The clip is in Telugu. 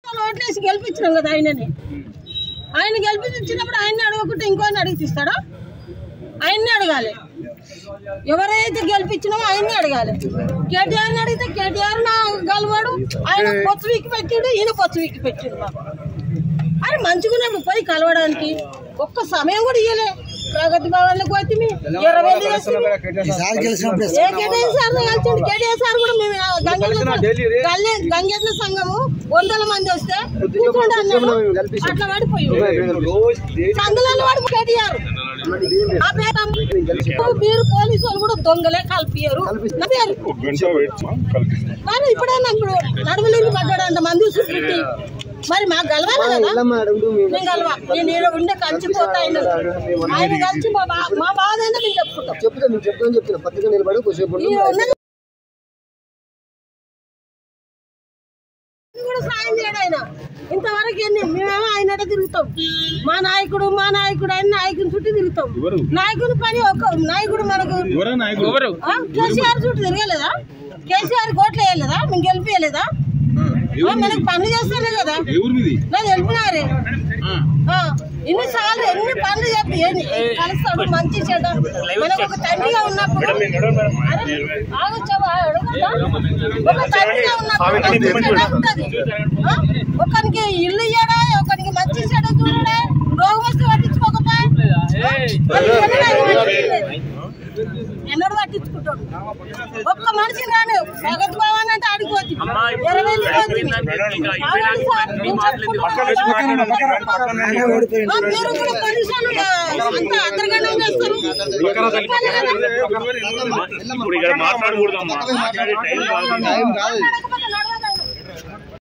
ఓట్లేసి గెలిపించినాం కదా ఆయన గెలిపించినప్పుడు ఆయన్ని అడగకుంటే ఇంకోని అడిగిస్తాడా? ఆయన్ని అడగాలి. ఎవరైతే గెలిపించినామో ఆయన్ని అడగాలి. కేటీఆర్ని అడిగితే కేటీఆర్ నా గెలవాడు, ఆయన పొచ్చు వీక్కి పెట్టాడు, ఈయన పొచ్చు వీక్కి పెట్టాడు. మాకు ఆయన మంచిగున్నప్పుడు పోయి కలవడానికి ఒక్క సమయం కూడా ఇయ్యలే. ప్రగతి భవన్లకు వచ్చి 20,000 కేటీఆర్ సార్ కూడా మేము గంగేట్ల సంఘము 100 మంది వస్తే కూర్చోండి అన్నాడు. అట్లా పడిపోయి సందులలో పడి కేటీఆర్ మీరు పోలీసు వాళ్ళు కూడా దొంగలే కలిపారు. మరి ఇప్పుడైనా ఇప్పుడు నడుములు పడ్డాడు అంత మంది చూపెట్టి మరి మాకు గెలవాలి కదా. నేను గెలవా, నేను ఉండే కలిసిపోతా. ఆయన కలిసి మా బాధ అయినా నేను చెప్పుకుంటాం. కూడా సాయం చేయడు ఆయన. ఇంతవరకు మేమేమో ఆయన తిరుగుతాం. మా నాయకుడు ఆయన నాయకుని చుట్టూ తిరుగుతాం. నాయకుని పని ఒక నాయకుడు మనకు కేసీఆర్ చుట్టూ తిరగలేదా? కేసీఆర్ కోట్లు వేయలేదా? మేము గెలిపియలేదా? మనకు పనులు చేస్తానే కదా. నాకు తెలిపినారే ఎన్నిసార్లు ఎన్ని పనులు చెప్పి కలుస్తాడు. మంచి చెడ్డ మనకు ఒక తండ్రిగా ఉన్నప్పుడు ఒక తండ్రిగా ఉన్నప్పుడు ఒకరికి ఇల్లు ఇయ్యడా, ఒకరికి మంచి చెడ్డ చూడడా, రోగం వస్తే పట్టించుకోకపోతే ఎన్నడూ పట్టించుకుంటాడు. ఒక్క మనిషి రాను ప్రగతి భవన్ అంటే ఆడుకోవచ్చు. 20,000 మీరు కూడా పొల్యూషన్ అంత అంతర్గతం చేస్తారు.